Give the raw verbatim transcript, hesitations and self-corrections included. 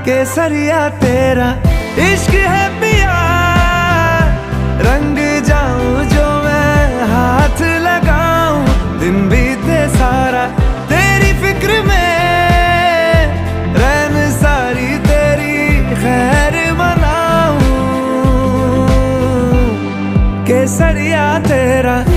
केसरिया तेरा इश्क है पिया, रंग जाऊं जो मैं हाथ लगाऊं, दिन बीते सारा तेरी फिक्र में, रैन सारी तेरी खैर मनाऊं, केसरिया तेरा।